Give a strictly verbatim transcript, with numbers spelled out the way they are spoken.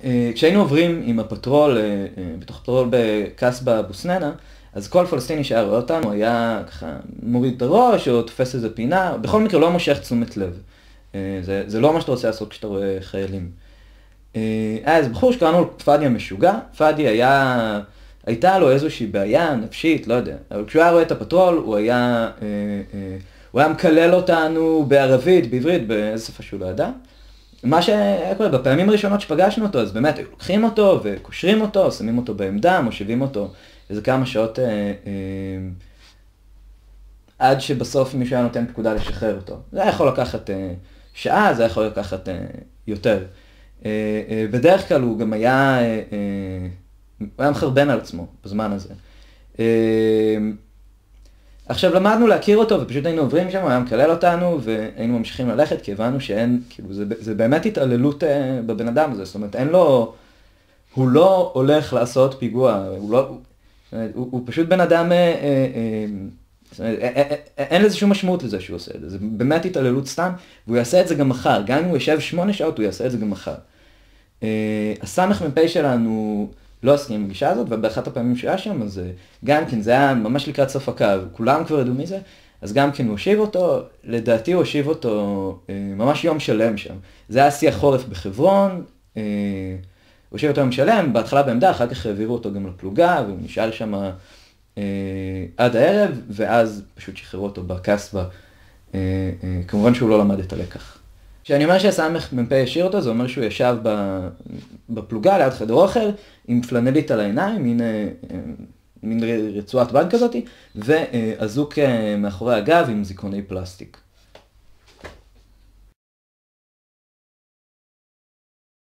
כשהיינו עוברים עם הפטרול, בתוך הפטרול בקסבה בוסננה, אז כל פלסטיני שהיה רואה אותנו היה ככה מוריד את הראש או תופס איזה פינה, בכל מקרה לא מושך תשומת לב. זה, זה לא מה שאתה רוצה לעשות כשאתה רואה חיילים. היה איזה בחור שקראנו לו פאדי המשוגע, פאדי היה, הייתה לו איזושהי בעיה נפשית, לא יודע, אבל כשהוא היה רואה את הפטרול הוא היה, הוא היה מקלל אותנו בערבית, בעברית, באיזה שפה שהוא לא ידע. מה שהיה קורה, בפעמים הראשונות שפגשנו אותו, אז באמת היו לוקחים אותו וקושרים אותו, שמים אותו בעמדה, מושיבים אותו איזה כמה שעות, אה, אה, עד שבסוף מישהו היה נותן פקודה לשחרר אותו. זה היה יכול לקחת אה, שעה, זה היה יכול לקחת אה, יותר. אה, אה, בדרך כלל הוא גם היה, אה, אה, הוא היה מחרבן על עצמו בזמן הזה. אה, עכשיו למדנו להכיר אותו ופשוט היינו עוברים שם, הוא היה מקלל אותנו והיינו ממשיכים ללכת כי הבנו שאין, כאילו זה, זה באמת התעללות אה, בבן אדם הזה, זאת אומרת אין לו, הוא לא הולך לעשות פיגוע, הוא לא, הוא, הוא, הוא פשוט בן אדם, אה, אה, אה, זאת אומרת, אה, אה, אה, אין לזה שום משמעות לזה שהוא עושה את זה, זה באמת התעללות סתם, והוא יעשה את זה גם מחר, גם אם הוא יושב שמונה שעות הוא יעשה את זה גם מחר. אה, הסמך מ"פ שלנו, לא עסקים עם הגישה הזאת, ובאחת הפעמים שהיה שם, אז גם כן, זה היה ממש לקראת סוף הקו, כולם כבר ידעו מי זה, אז גם כן הוא הושיב אותו, לדעתי הוא הושיב אותו ממש יום שלם שם. זה היה שיא החורף בחברון, הוא הושיב אותו יום שלם, בהתחלה בעמדה, אחר כך העבירו אותו גם לפלוגה, והוא נשאר שם עד הערב, ואז פשוט שחררו אותו בקסבה, כמובן שהוא לא למד את הלקח. כשאני אומר שהסמך מ"פ השאיר אותו, זה אומר שהוא ישב בפלוגה ליד חדר אוכל, עם פלנלית על העיניים, מין, מין רצועת בד כזאת, ואזוק מאחורי הגב עם זיכרוני פלסטיק.